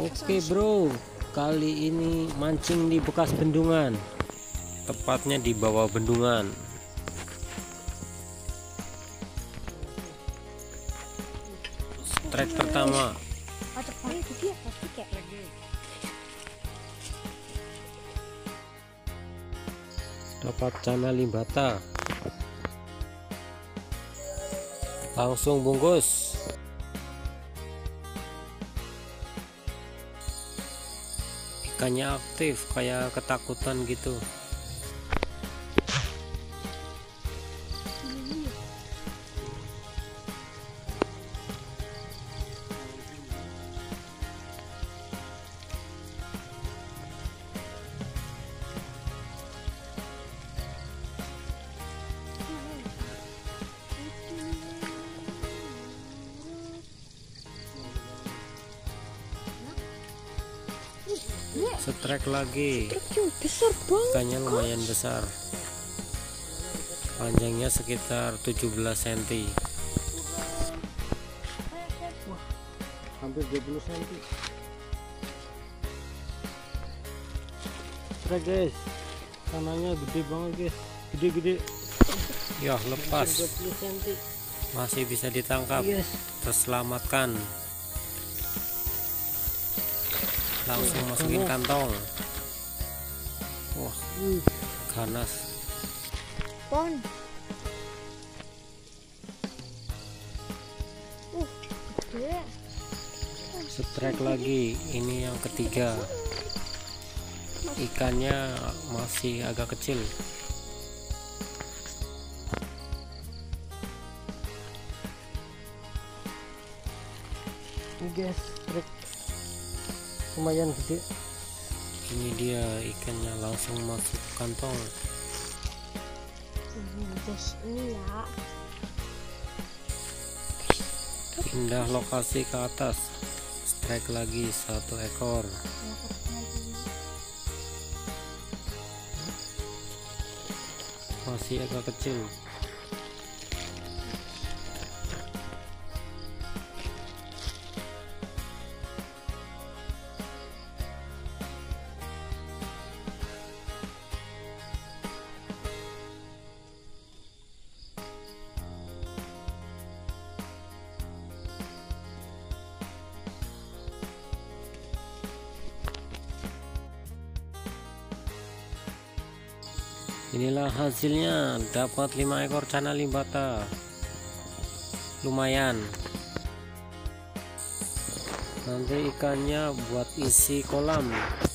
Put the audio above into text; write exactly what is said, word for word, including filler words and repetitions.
Oke bro, kali ini mancing di bekas bendungan, tepatnya di bawah bendungan. Strike pertama. Dapat cana limbata. Langsung bungkus. Ikannya aktif, kayak ketakutan gitu. Strike lagi. Ikannya lumayan besar, panjangnya sekitar tujuh belas sentimeter. Wah, hampir dua puluh sentimeter. Strike guys, kanannya gede banget guys, gede-gede. Ya lepas, dua puluh sentimeter. masih bisa ditangkap. Yes. Terselamatkan. Langsung masukin kantong. Wah, ganas. Pon. Uh, gede. Strike lagi, ini yang ketiga. Ikannya masih agak kecil. Ini guys, strike lumayan gede. Ini dia ikannya, langsung masuk kantong. Ini guys, ini ya. Pindah lokasi ke atas. Strike lagi satu ekor. Masih agak kecil. Inilah hasilnya, dapat lima ekor cana limbata. Lumayan. Nanti ikannya buat isi kolam.